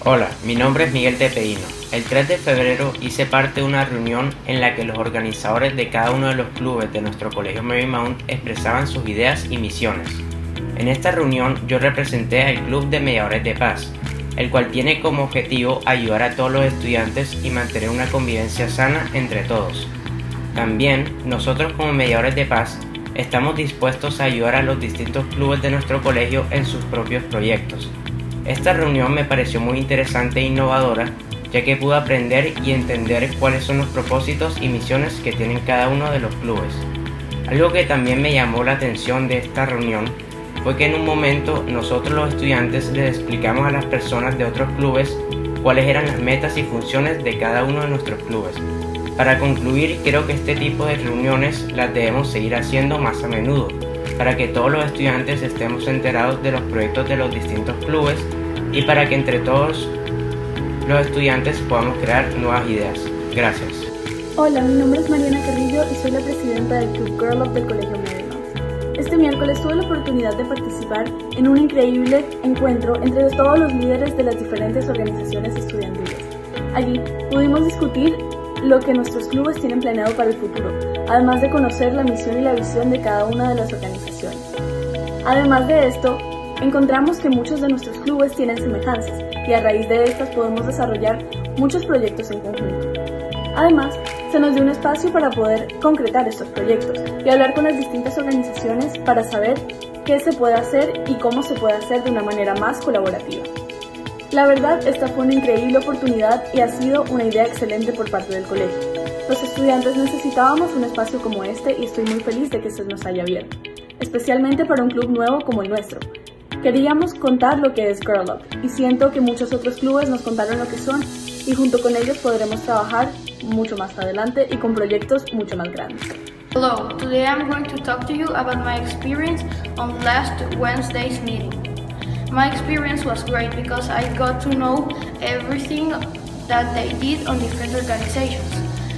Hola, mi nombre es Miguel Tepeino. El 3 de febrero hice parte de una reunión en la que los organizadores de cada uno de los clubes de nuestro colegio Marymount expresaban sus ideas y misiones. En esta reunión yo representé al Club de Mediadores de Paz, el cual tiene como objetivo ayudar a todos los estudiantes y mantener una convivencia sana entre todos. También, nosotros como Mediadores de Paz, estamos dispuestos a ayudar a los distintos clubes de nuestro colegio en sus propios proyectos. Esta reunión me pareció muy interesante e innovadora, ya que pude aprender y entender cuáles son los propósitos y misiones que tienen cada uno de los clubes. Algo que también me llamó la atención de esta reunión fue que en un momento nosotros los estudiantes les explicamos a las personas de otros clubes cuáles eran las metas y funciones de cada uno de nuestros clubes. Para concluir, creo que este tipo de reuniones las debemos seguir haciendo más a menudo, para que todos los estudiantes estemos enterados de los proyectos de los distintos clubes y para que entre todos los estudiantes podamos crear nuevas ideas. Gracias. Hola, mi nombre es Mariana Carrillo y soy la presidenta del Club Girl Up del Colegio Marymount. Este miércoles tuve la oportunidad de participar en un increíble encuentro entre todos los líderes de las diferentes organizaciones estudiantiles. Allí pudimos discutir lo que nuestros clubes tienen planeado para el futuro, además de conocer la misión y la visión de cada una de las organizaciones. Además de esto, encontramos que muchos de nuestros clubes tienen semejanzas y a raíz de estas podemos desarrollar muchos proyectos en conjunto. Además, se nos dio un espacio para poder concretar estos proyectos y hablar con las distintas organizaciones para saber qué se puede hacer y cómo se puede hacer de una manera más colaborativa. La verdad, esta fue una increíble oportunidad y ha sido una idea excelente por parte del colegio. Los estudiantes necesitábamos un espacio como este y estoy muy feliz de que se nos haya abierto, especialmente para un club nuevo como el nuestro. Queríamos contar lo que es Girl Up y siento que muchos otros clubes nos contaron lo que son y junto con ellos podremos trabajar mucho más adelante y con proyectos mucho más grandes. Hello, today I'm going to talk to you about my experience on last Wednesday's meeting. My experience was great because I got to know everything that they did on different organizations.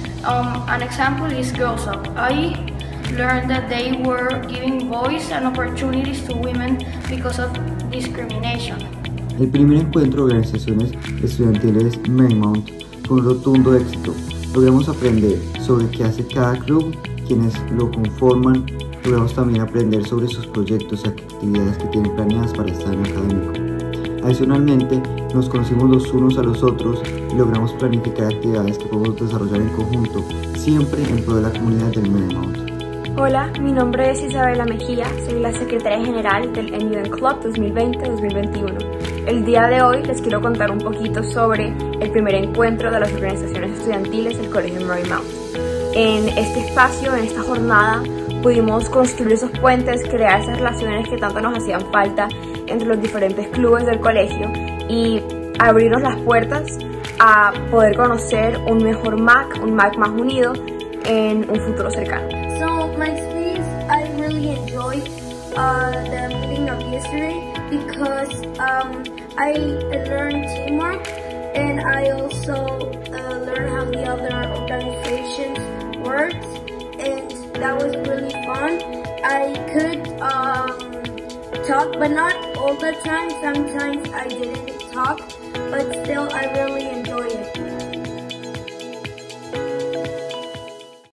An example is Girls Up. I learned that they were giving voice and opportunities to women because of discrimination. El primer encuentro de organizaciones estudiantiles Marymount fue un rotundo éxito. Logramos aprender sobre qué hace cada club, quienes lo conforman. Logramos también aprender sobre sus proyectos y actividades que tienen planeadas para este año académico. Adicionalmente, nos conocimos los unos a los otros y logramos planificar actividades que podemos desarrollar en conjunto, siempre en pro de la comunidad del Marymount. Hola, mi nombre es Isabela Mejía, soy la secretaria general del MUN Club 2020-2021. El día de hoy les quiero contar un poquito sobre el primer encuentro de las organizaciones estudiantiles del Colegio Marymount. En este espacio, en esta jornada, pudimos construir esos puentes, crear esas relaciones que tanto nos hacían falta entre los diferentes clubes del colegio y abrirnos las puertas a poder conocer un mejor MAC, un MAC más unido en un futuro cercano. So my experience, I really enjoyed the meeting of yesterday because I learned teamwork and I also learned how the other organizations work, and that was really fun. I could talk, but not all the time. Sometimes I didn't talk, but still I really